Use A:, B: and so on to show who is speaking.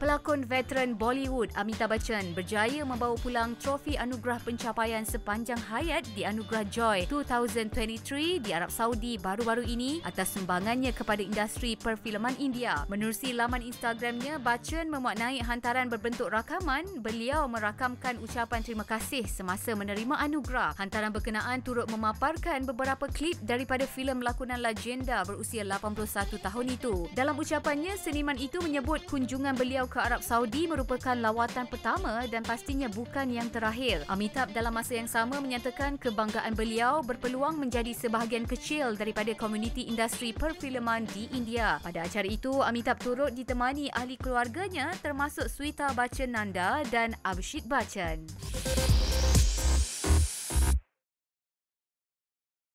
A: Pelakon veteran Bollywood Amitabh Bachchan berjaya membawa pulang trofi anugerah pencapaian sepanjang hayat di Anugerah Joy 2023 di Arab Saudi baru-baru ini atas sumbangannya kepada industri perfilman India. Menerusi laman Instagramnya, Bachchan memaknai hantaran berbentuk rakaman. Beliau merakamkan ucapan terima kasih semasa menerima anugerah. Hantaran berkenaan turut memaparkan beberapa klip daripada filem lakonan legenda berusia 81 tahun itu. Dalam ucapannya, seniman itu menyebut kunjungan beliau ke Arab Saudi merupakan lawatan pertama dan pastinya bukan yang terakhir. Amitabh dalam masa yang sama menyatakan kebanggaan beliau berpeluang menjadi sebahagian kecil daripada komuniti industri perfilman di India. Pada acara itu, Amitabh turut ditemani ahli keluarganya termasuk Sweta Bachchan Nanda dan Abhishek Bachchan.